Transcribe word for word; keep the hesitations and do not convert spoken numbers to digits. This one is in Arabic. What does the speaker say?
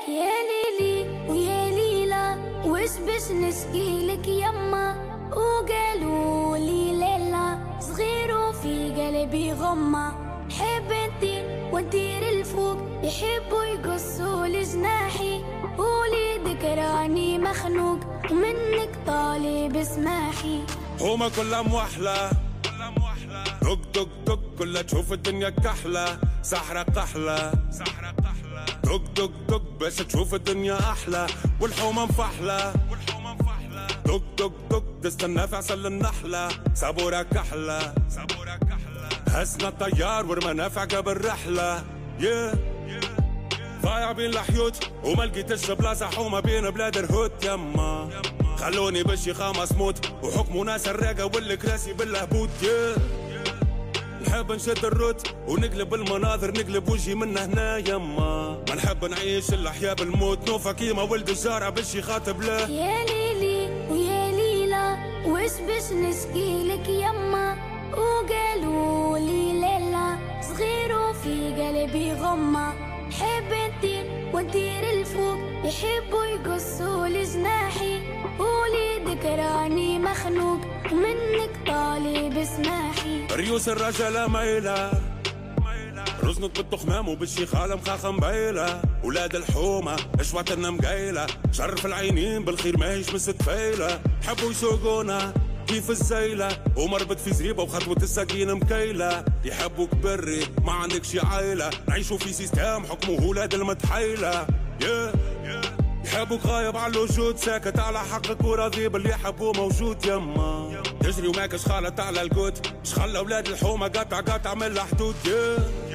يا ليلي ويا ليلى وش باش نشكيلك يما، وقالوا لي ليلى صغير وفي قلبي غمة، حب انتي وندير الفوق يحبوا يقصوا لجناحي، وليدك راني مخنوق ومنك طالب اسماحي. هما كلها موحلة دق دق دق كلها تشوف الدنيا كحلة، سحرة قحلة دق دق دق باش تشوف الدنيا أحلى، والحومة مفحلة دق دق دق تستنى في عسل النحلة، صبورة كحلة هزنا الطيار ورمانا في عقب الرحلة. yeah. ضايع بين الحيوت وما لقيتش بلاصة حومة بين بلاد الهوت يما، خلوني بالشيخة مسموت وحكموا ناس الراقة والكراسي بالهبوط. yeah. نحب نشد الروت ونقلب المناظر، نقلب وجهي من هنا يما، ما نحب نعيش الأحياء بالموت، نوفا كيما ولد الجارة بالشي خاطب له. يا ليلي ويا ليلى وش باش نشكيلك يما، وقالوا لي ليلى صغير وفي قلبي غمة، حب انتي وندير الفوق يحبوا يقصوا لجناحي، وليدك راني مخنوق ومنك طالب اسماحي. ريوس الرجالة مايلة رزنت بالتخمام وبالشيخة مخاخة مبايلة، ولاد الحومة اشواتنا مقايلة، شرف العينين بالخير ماهيش مستفايلة، حبوا يسوقونا كيف الزيلة ومربط في زريبة وخطوة السكين مكيلة، يحبوك بري ما عندك شي عايلة، نعيشوا في سيستم حكمه ولاد المتحيلة. yeah. يحبوك غايب على الوجود ساكت على حقك وراضي باللي يحبوه موجود يما، تجري وماكش خالط على القوت، شخلى ولاد الحومة قطع قطع من الحدود. yeah.